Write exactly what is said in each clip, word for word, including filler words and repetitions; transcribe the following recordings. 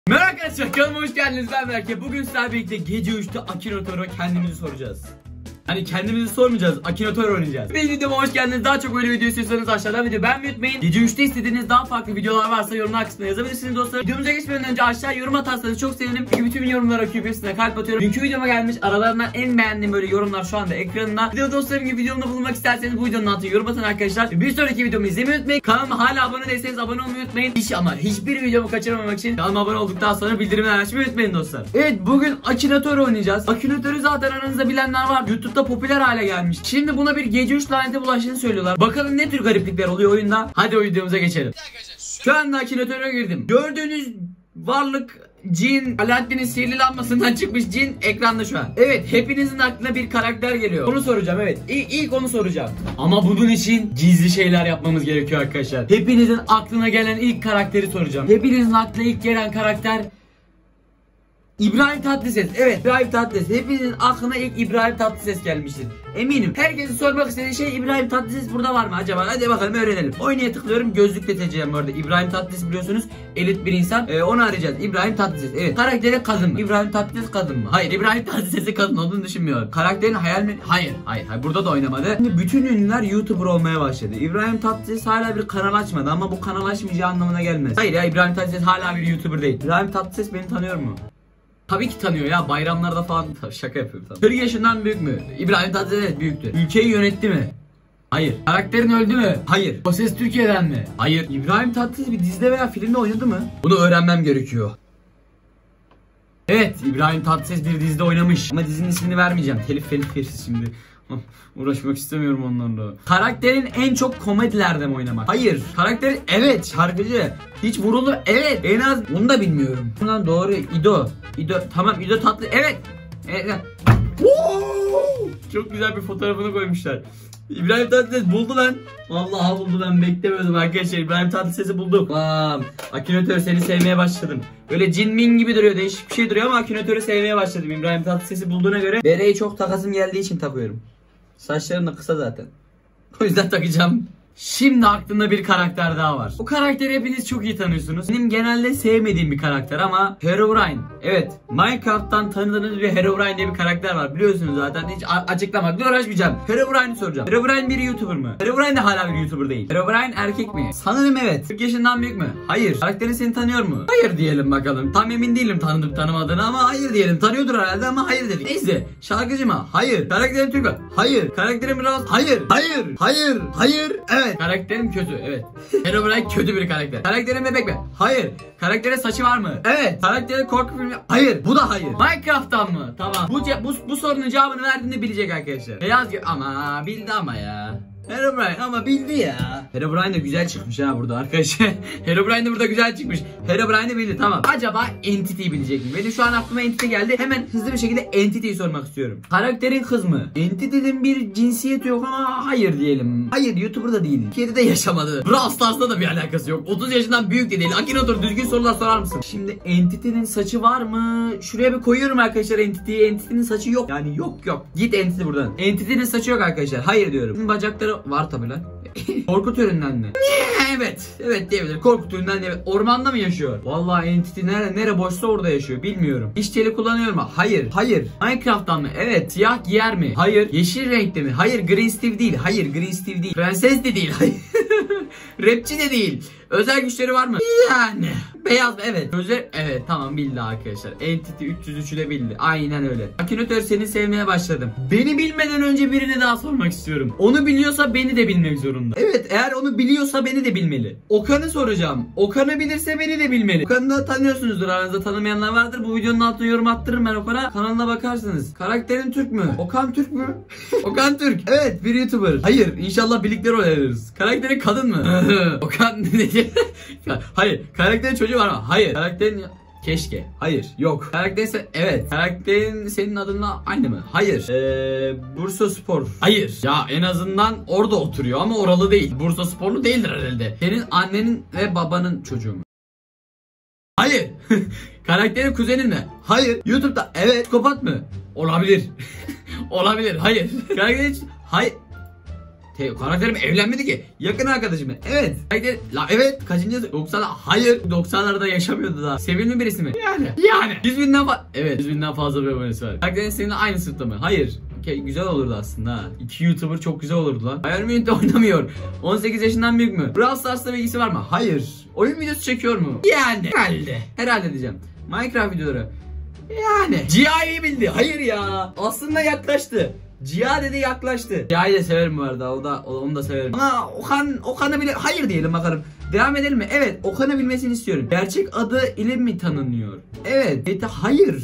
Merhaba arkadaşlar, kanalıma hoş geldiniz. Ben Berke. Bugün sizlerle birlikte gece üçte Akira Toro kendimizi soracağız. Hani kendimizi sormayacağız, Akira Toro oynayacağız. Benim videoma hoş geldiniz. Daha çok böyle video istiyorsanız aşağıdan video beğenmeyi unutmayın. Gece üçte istediğiniz daha farklı videolar varsa yorumlar kısmına yazabilirsiniz dostlar. Videomuza geçmeden önce aşağı yorum atarsanız çok sevinirim. Çünkü bütün yorumlara okuyup hepsine kalp atıyorum. Dünkü videoma gelmiş aralarından en beğendiğim böyle yorumlar şu anda ekranında. Video dostlarım gibi videomda bulunmak isterseniz bu videonun altına yorum atın arkadaşlar. Bir sonraki videomu izlemeyi unutmayın. Kanalıma hala abone değilseniz abone olmayı unutmayın. Hiç ama hiçbir videomu kaçırmamak için kanalıma abone olduktan sonra bildirimleri açmayı unutmayın dostlar. Evet, bugün Akira Toro oynayacağız. Akira Toro'yu zaten aranızda bilenler var. YouTube'da popüler hale gelmiş. Şimdi buna bir gece üç lanete bulaştığını söylüyorlar. Bakalım ne tür gariplikler oluyor oyunda. Hadi o videomuza geçelim. Şu anda Akira Toro'ya girdim. Gördüğünüz varlık cin, Alaaddin'in sihirli lambasından çıkmış cin ekranda şu an. Evet, hepinizin aklına bir karakter geliyor. Onu soracağım, evet. İlk, ilk onu soracağım. Ama bunun için gizli şeyler yapmamız gerekiyor arkadaşlar. Hepinizin aklına gelen ilk karakteri soracağım. Hepinizin aklına ilk gelen karakter İbrahim Tatlıses. Evet, İbrahim Tatlıses. Hepinizin aklına ilk İbrahim Tatlıses gelmiştir. Eminim. Herkesin sormak istediği şey İbrahim Tatlıses burada var mı acaba? Hadi bakalım öğrenelim. Oynaya tıklıyorum. Gözlükle seçeceğim bu arada. İbrahim Tatlıses biliyorsunuz elit bir insan. Ee, onu arayacağız. İbrahim Tatlıses. Evet. Karakteri kadın mı? İbrahim Tatlıses kadın mı? Hayır. İbrahim Tatlıses'in kadın olduğunu düşünmüyorum. Karakterin hayal mi? Hayır. Hayır. Hayır. Burada da oynamadı. Şimdi bütün ünlüler YouTuber olmaya başladı. İbrahim Tatlıses hala bir kanal açmadı ama bu kanal açmayacağı anlamına gelmez. Hayır ya, İbrahim Tatlıses hala bir YouTuber değil. İbrahim Tatlıses beni tanıyor mu? Tabii ki tanıyor ya, bayramlarda falan. Şaka yapıyorum tabii. kırk yaşından büyük mü? İbrahim Tatlıses evet büyüktü. Ülkeyi yönetti mi? Hayır. Karakterin öldü mü? Hayır. O Ses Türkiye'den mi? Hayır. İbrahim Tatlıses bir dizide veya filmde oynadı mı? Bunu öğrenmem gerekiyor. Evet, İbrahim Tatlıses bir dizide oynamış. Ama dizinin ismini vermeyeceğim. Telif telif veririz şimdi. Uğraşmak istemiyorum onlarla. Karakterin en çok komedilerde mi oynamak? Hayır. Karakterin evet şarkıcı. Hiç vurulur evet. En az bunu da bilmiyorum. Bundan doğru İdo. İdo tamam, İdo Tatlı evet. Evet. Çok güzel bir fotoğrafını koymuşlar. İbrahim Tatlıses buldu lan. Vallahi buldu, ben beklemiyordum arkadaşlar. İbrahim Tatlıses'i bulduk. Bam. Akira Toro seni sevmeye başladım. Böyle cin min gibi duruyor, değişik bir şey duruyor ama Akira Toro'yu sevmeye başladım. İbrahim Tatlıses'i bulduğuna göre bereyi çok takasım geldiği için takıyorum. Saçlarım da kısa zaten. O yüzden takacağım. Şimdi aklımda bir karakter daha var. Bu karakteri hepiniz çok iyi tanıyorsunuz. Benim genelde sevmediğim bir karakter ama Herobrine. Evet, Minecraft'tan tanıdığınız bir Herobrine diye bir karakter var. Biliyorsunuz zaten, hiç açıklamakla uğraşmayacağım. Herobrine'i soracağım. Herobrine bir YouTuber mı? Herobrine de hala bir YouTuber değil. Herobrine erkek mi? Sanırım evet. kırk yaşından büyük mü? Hayır. Karakterin seni tanıyor mu? Hayır diyelim bakalım. Tam emin değilim tanıdık tanımadığını ama hayır diyelim. Tanıyordur herhalde ama hayır dedik. Neyse. Şarkıcı mı? Hayır. Karakterin Türk mü? Hayır. Karakterin biraz... Hayır. Hayır. Hayır. Hayır. Evet. Karakterim kötü. Evet. Herobrine kötü bir karakter. Karakterin bebek mi? Hayır. Karakterin saçı var mı? Evet. Karakterin korku filmi... Hayır. Bu da hayır. Minecraft'tan mı? Tamam. Bu, bu, bu sorunun cevabını verdiğinde bilecek arkadaşlar. Beyaz gibi... Ama bildi ama ya. Herobrine ama bildi ya. Herobrine de güzel çıkmış ha burada arkadaşlar. Herobrine de burada güzel çıkmış. Herobrine de bildi, tamam. Acaba Entity'yi bilecek mi? Benim şu an aklıma Entity geldi. Hemen hızlı bir şekilde Entity'yi sormak istiyorum. Karakterin kız mı? Entity'nin bir cinsiyeti yok ama hayır diyelim. Hayır, YouTuber da değil. Türkiye'de de yaşamadı. Brawl Stars'la da bir alakası yok. otuz yaşından büyük de değil. Akira Toro, düzgün sorular sorar mısın? Şimdi Entity'nin saçı var mı? Şuraya bir koyuyorum arkadaşlar Entity'yi. Entity'nin saçı yok. Yani yok yok. Git Entity buradan. Entity'nin saçı yok arkadaşlar. Hayır diyorum. Bacakları var tabi lan. Korku türünden mi? Evet. Evet diyebilir. Korku türünden diyebilir. Ormanda mı yaşıyor? Vallahi Entity nere nere boşsa orada yaşıyor. Bilmiyorum. İş teli kullanıyor mu? Hayır. Hayır. Minecraft'tan mı? Evet. Siyah giyer mi? Hayır. Yeşil renkte mi? Hayır. Green Steve değil. Hayır. Green Steve değil. Prenses de değil. Hayır. Rapçi de değil. Özel güçleri var mı? Yani. Beyaz evet. Özel evet tamam, bildi arkadaşlar. Entity üç yüz üçü de bildi. Aynen öyle. Akira Toro seni sevmeye başladım. Beni bilmeden önce birine daha sormak istiyorum. Onu biliyorsa beni de bilmek zorunda. Evet, eğer onu biliyorsa beni de bilmeli. Okan'ı soracağım. Okan'ı bilirse beni de bilmeli. Okan'ı da tanıyorsunuzdur, aranızda tanımayanlar vardır. Bu videonun altına yorum attırırım ben Okan'a. Kanalına bakarsınız. Karakterin Türk mü? Okan Türk mü? Okan Türk. Evet, bir YouTuber. Hayır, inşallah birlikte rol alırız. Karakterin kadın mı? Okan ne diyecek? Hayır. Karakterin çocuğu var mı? Hayır. Karakterin... Keşke. Hayır. Yok. Karakterin sen... Evet. Karakterin senin adınla aynı mı? Hayır. Eee... Bursaspor. Hayır. Ya en azından orada oturuyor ama oralı değil. Bursasporlu değildir herhalde. Senin annenin ve babanın çocuğu mu? Hayır. Karakterin kuzenin mi? Hayır. YouTube'da... Evet. Psikopat mı? Olabilir. Olabilir. Hayır. Karakterin... Hayır. Te karakterim evlenmedi ki. Yakın arkadaşım. Evet. Karakter, la evet. Kaçıncı? doksan. Hayır. doksanlarda yaşamıyordu daha. Sevimli birisi mi? Yani. Yani. yüz binden fazla. Evet. yüz binden fazla bir abonesi var. Karakterin seninle aynı sınıfta mı? Hayır. Okay, güzel olurdu aslında ha. İki YouTuber çok güzel olurdu lan. Bayern Münih'te oynamıyor. on sekiz yaşından büyük mü? Brawl Stars'ta bilgisi var mı? Hayır. Oyun videosu çekiyor mu? Yani. Herhalde. Herhalde diyeceğim. Minecraft videoları. Yani. G I'yi bildi. Hayır ya. Aslında yaklaştı. Cia dedi yaklaştı. Cia'yı da severim bu arada. O da onu da severim. Ama Okan Okan'ı bile hayır diyelim bakalım. Devam edelim mi? Evet. Okan'ı bilmesini istiyorum. Gerçek adı ile mi tanınıyor? Evet. Evet hayır.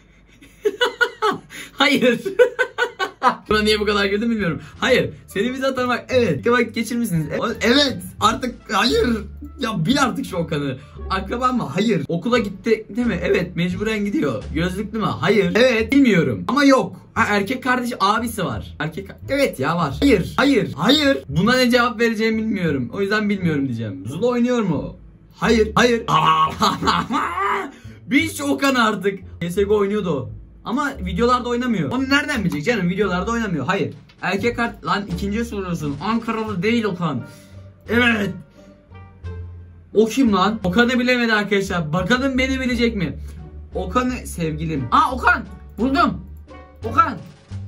Hayır. Buna niye bu kadar güldüm bilmiyorum. Hayır. Seni bize tanımak. Evet. Vakit geçirmişsiniz. Evet. Artık hayır. Ya bil artık şu Okan'ı. Akraba mı? Hayır. Okula gitti değil mi? Evet. Mecburen gidiyor. Gözlüklü mü? Hayır. Evet. Bilmiyorum. Ama yok. Ha, erkek kardeş abisi var. Erkek. Evet ya var. Hayır. Hayır. Hayır. Buna ne cevap vereceğimi bilmiyorum. O yüzden bilmiyorum diyeceğim. Zula oynuyor mu? Hayır. Hayır. Bil şu Okan'ı artık. C S G O oynuyordu o. Ama videolarda oynamıyor. Onu nereden bilecek canım? Videolarda oynamıyor. Hayır. Erkek kart lan ikinciye soruyorsun. Ankaralı değil Okan. Evet. O kim lan? Okan'ı bilemedi arkadaşlar. Bakalım beni bilecek mi? Okan'ı sevgilim. Aa Okan. Buldum. Okan.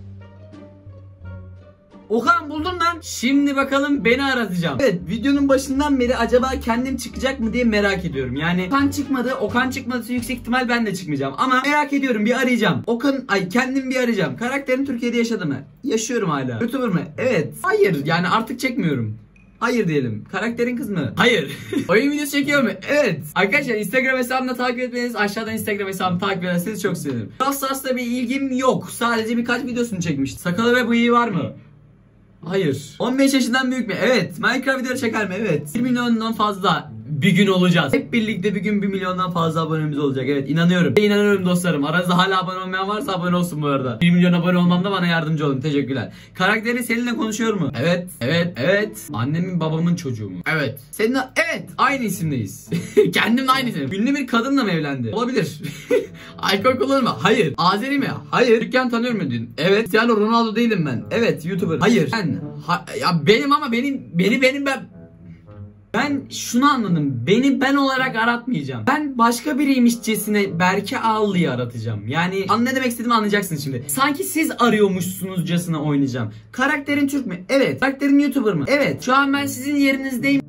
Okan buldum lan. Şimdi bakalım beni aratacağım. Evet videonun başından beri acaba kendim çıkacak mı diye merak ediyorum. Yani Okan çıkmadı. Okan çıkmadı yüksek ihtimal ben de çıkmayacağım. Ama merak ediyorum bir arayacağım. Okan ay kendim bir arayacağım. Karakterin Türkiye'de yaşadı mı? Yaşıyorum hala. YouTuber mı? Evet. Hayır yani artık çekmiyorum. Hayır diyelim. Karakterin kız mı? Hayır. Oyun videosu çekiyor mu? Evet. Arkadaşlar Instagram hesabımda takip etmeniz, aşağıdan Instagram hesabımı takip ederseniz çok sevinirim. Brawl Stars'ta bir ilgim yok. Sadece birkaç videosunu çekmiştim. Sakalı ve bıyığı var mı? Hayır. on beş yaşından büyük mü? Evet. Minecraft videoları çeker mi? Evet. bir milyondan fazla bir gün olacağız. Hep birlikte bir gün bir milyondan fazla abonemiz olacak. Evet inanıyorum. İnanıyorum dostlarım. Aranızda hala abone olmayan varsa abone olsun bu arada. bir milyon abone olmamda bana yardımcı olun. Teşekkürler. Karakteri seninle konuşuyor mu? Evet. Evet. Evet. Annemin babamın çocuğu mu? Evet. Seninle evet. Aynı isimdeyiz. Kendimle aynı isim. Ünlü bir kadınla mı evlendi? Olabilir. Alkol kullanır mı? Hayır. Azeri mi? Hayır. Dükkan tanıyor muydun? Evet. Cristiano Ronaldo değilim ben. Evet. YouTuber. Hayır. Ben. Ha, ya benim ama benim beni benim ben Ben şunu anladım. Beni ben olarak aratmayacağım. Ben başka biriymişçesine Berke Ağlı'yı aratacağım. Yani ne demek istediğimi anlayacaksınız şimdi. Sanki siz arıyormuşsunuzcasına oynayacağım. Karakterin Türk mü? Evet. Karakterin YouTuber mı? Evet. Şu an ben sizin yerinizdeyim.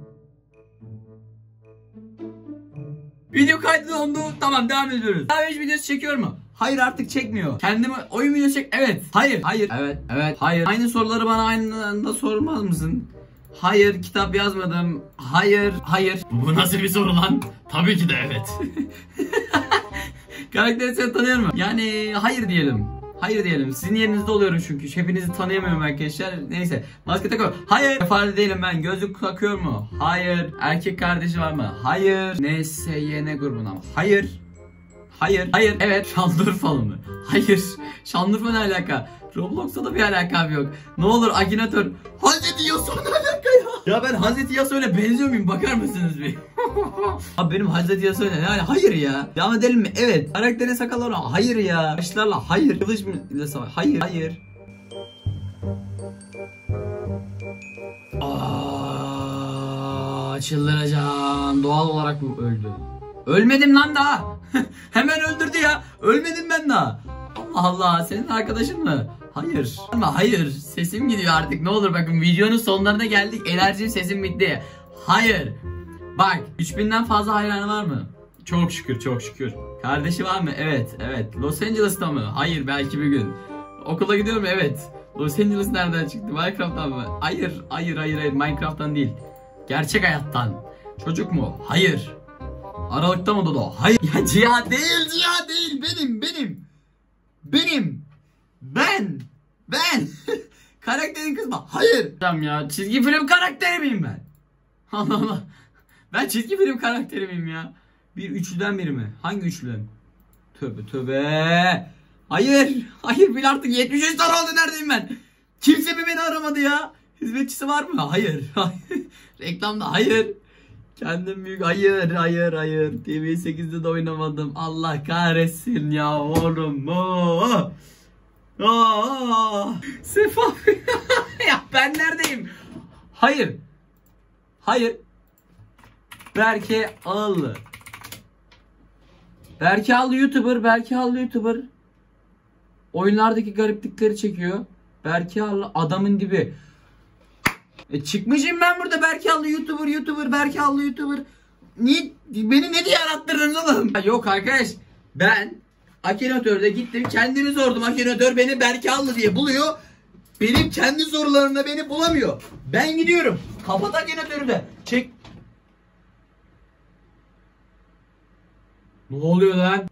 Video kaydı dondu. Tamam devam ediyoruz. Daha beş videosu çekiyor mu? Hayır artık çekmiyor. Kendime oyun videosu çek. Evet. Hayır. Hayır. Evet. Evet. Hayır. Aynı soruları bana aynı anda sormaz mısın? Hayır kitap yazmadım. Hayır. Hayır. Bu nasıl bir soru lan? Tabii ki de evet. Karakteri seni tanıyor mu? Yani hayır diyelim. Hayır diyelim. Sizin yerinizde oluyorum çünkü. Hepinizi tanıyamıyorum arkadaşlar. Neyse. Maske takıyorum. Hayır. Ifade değilim ben. Gözlük takıyor mu? Hayır. Erkek kardeşi var mı? Hayır. N S Y N grubuna mı? Hayır. Hayır. Hayır. Evet. Şanlıurfalı mı? Hayır. Şanlıurfa ne alaka? Roblox'ta da bir alakam yok. Ne olur Akinator. Hazreti Yasuo ne alaka ya? Ya ben Hazreti Yasuo'ya benziyor muyum? Bakar mısınız bir? Abi benim Hazreti Yasuo'ya ne? Yani hayır ya. Devam edelim mi? Evet. Karakterin sakallarla hayır ya. Başlarla hayır. Kılıç mı? Hayır. Hayır. Aa, çıldıracağım. Doğal olarak mı öldü? Ölmedim lan daha. Hemen öldürdü ya. Ölmedim ben daha. Allah Allah, senin arkadaşın mı? Hayır. Ama hayır. Sesim gidiyor artık. Ne olur bakın videonun sonlarına geldik. Enerjim sesim bitti. Hayır. Bak üç binden fazla hayranı var mı? Çok şükür çok şükür. Kardeşi var mı? Evet evet. Los Angeles'ta mı? Hayır belki bir gün. Okula gidiyor mu? Evet. Los Angeles nereden çıktı? Minecraft'tan mı? Hayır hayır hayır hayır. Minecraft'tan değil. Gerçek hayattan. Çocuk mu? Hayır. Aralıkta mı Dodo? Hayır. Ya Cihat değil Cihat değil. Benim benim. Benim. Ben. Ben. Karakterin kızma. Hayır. Tamam ya. Çizgi film karakteri miyim ben? Allah Allah. Ben çizgi film karakteri miyim ya? Bir üçlüden biri mi? Hangi üçlüden? Tövbe tövbe. Hayır. Hayır bil artık yetmiş üç tane oldu neredeyim ben? Kimse mi beni aramadı ya? Hizmetçisi var mı? Hayır. Hayır. Reklamda hayır. Kendim büyük. Hayır hayır hayır. T V sekizde de oynamadım. Allah kahretsin ya oğlum. Oh. Oh. Sefa. Ya ben neredeyim? Hayır. Hayır. Berke Ağlı. Berke Ağlı YouTuber. Berke Ağlı YouTuber. Oyunlardaki gariplikleri çekiyor. Berke Ağlı adamın dibi. E çıkmışım ben burada Berke Ağlı YouTuber YouTuber Berke Ağlı YouTuber. Niye beni ne diye arattırdınız oğlum? Yok arkadaş, ben Akinator'da gittim kendimi sordum. Akinator beni Berke Ağlı diye buluyor. Benim kendi sorularımda beni bulamıyor. Ben gidiyorum. Kapat Akinator'u da. Çek. Ne oluyor lan?